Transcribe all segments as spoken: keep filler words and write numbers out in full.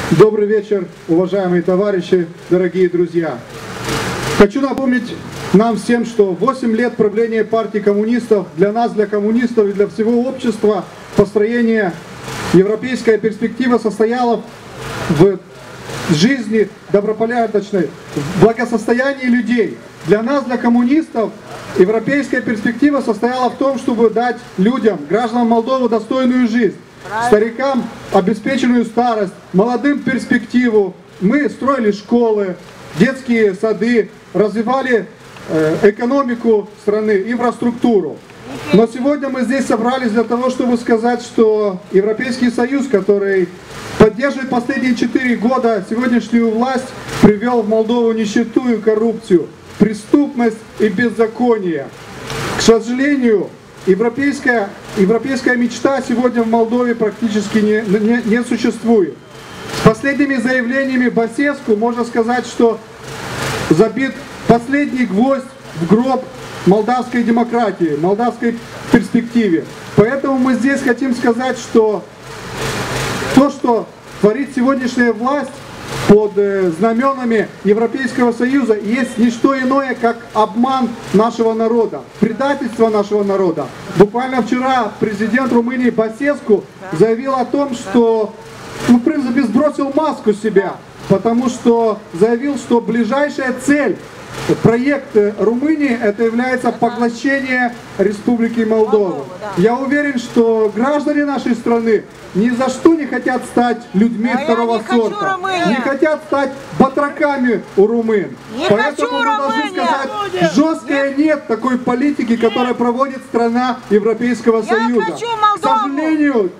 Добрый вечер, уважаемые товарищи, дорогие друзья. Хочу напомнить нам всем, что восемь лет правления партии коммунистов для нас, для коммунистов и для всего общества построение европейская перспектива состояла в жизни добропорядочной, в благосостоянии людей. Для нас, для коммунистов, европейская перспектива состояла в том, чтобы дать людям, гражданам Молдовы, достойную жизнь. Старикам обеспеченную старость, молодым перспективу. Мы строили школы, детские сады, развивали э, экономику страны, инфраструктуру. Но сегодня мы здесь собрались для того, чтобы сказать, что Европейский Союз, который поддерживает последние четыре года сегодняшнюю власть, привел в Молдову нищету и коррупцию, преступность и беззаконие. К сожалению, Европейская, европейская мечта сегодня в Молдове практически не, не, не существует. С последними заявлениями Басеску можно сказать, что забит последний гвоздь в гроб молдавской демократии, молдавской перспективе. Поэтому мы здесь хотим сказать, что то, что творит сегодняшняя власть под знаменами Европейского Союза, есть не что иное, как обман нашего народа, предательство нашего народа. Буквально вчера президент Румынии Басеску заявил о том, что, ну, в принципе, сбросил маску с себя, потому что заявил, что ближайшая цель, проект Румынии, это является поглощение Республики Молдова. Я уверен, что граждане нашей страны ни за что не хотят стать людьми а второго не сорта, не хотят стать батраками у румын. Не Поэтому мы должны сказать жесткое нет такой политики, нет. которая проводит страна Европейского Я Союза. К сожалению,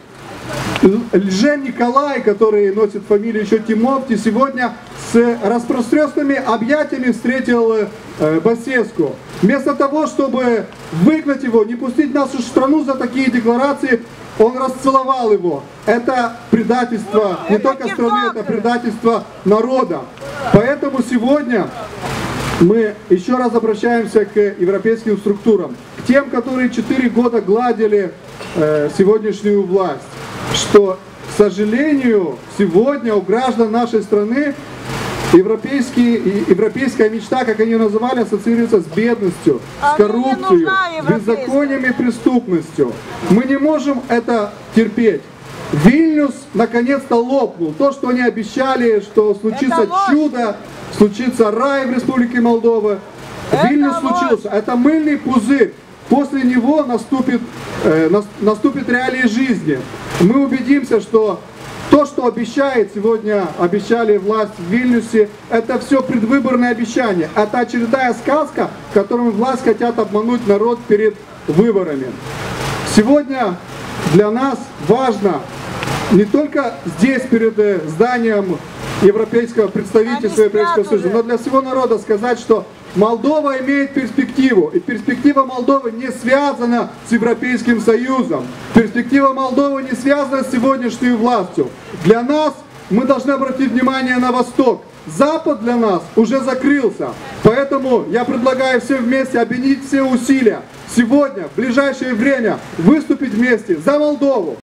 Лжен Николай, который носит фамилию еще Тимофти, сегодня с распространенными объятиями встретил э, Басеску. Вместо того, чтобы выгнать его, не пустить нашу страну за такие декларации, он расцеловал его. Это предательство не только страны, это предательство народа. Поэтому сегодня мы еще раз обращаемся к европейским структурам, к тем, которые четыре года гладили э, сегодняшнюю власть, что, к сожалению, сегодня у граждан нашей страны европейский, европейская мечта, как они ее называли, ассоциируется с бедностью, а с коррупцией, с беззаконием и преступностью. Мы не можем это терпеть. Вильнюс наконец-то лопнул. То, что они обещали, что случится чудо, случится рай в Республике Молдова. Это Вильнюс ложь. случился. Это мыльный пузырь. После него наступит, э, наступит реалии жизни. Мы убедимся, что то, что обещает сегодня, обещали власть в Вильнюсе, это все предвыборные обещания. Это очередная сказка, которым власть хотят обмануть народ перед выборами. Сегодня для нас важно не только здесь, перед зданием Европейского представительства Европейского Союза, но для всего народа сказать, что Молдова имеет перспективу, и перспектива Молдовы не связана с Европейским Союзом. Перспектива Молдовы не связана с сегодняшней властью. Для нас мы должны обратить внимание на Восток. Запад для нас уже закрылся. Поэтому я предлагаю всем вместе объединить все усилия. Сегодня, в ближайшее время, выступить вместе за Молдову.